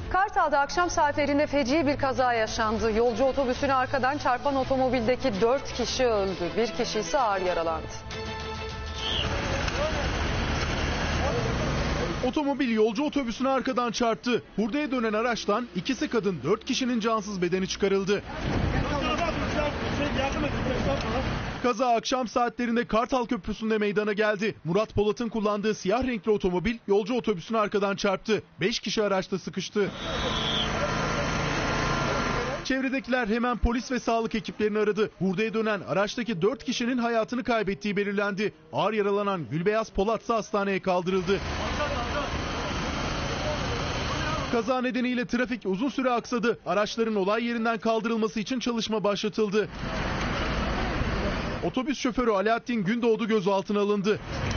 Kartal'da akşam saatlerinde feci bir kaza yaşandı. Yolcu otobüsünü arkadan çarpan otomobildeki 4 kişi öldü. Bir kişi ise ağır yaralandı. Otomobil yolcu otobüsünü arkadan çarptı. Hurdaya dönen araçtan ikisi kadın 4 kişinin cansız bedeni çıkarıldı. Kaza akşam saatlerinde Kartal Köprüsü'nde meydana geldi. Murat Polat'ın kullandığı siyah renkli otomobil yolcu otobüsünü arkadan çarptı. 5 kişi araçta sıkıştı. Çevredekiler hemen polis ve sağlık ekiplerini aradı. Hurdaya dönen araçtaki 4 kişinin hayatını kaybettiği belirlendi. Ağır yaralanan Gülbeyaz Polat ise hastaneye kaldırıldı. Kaza nedeniyle trafik uzun süre aksadı. Araçların olay yerinden kaldırılması için çalışma başlatıldı. Otobüs şoförü Alaaddin Gündoğdu gözaltına alındı.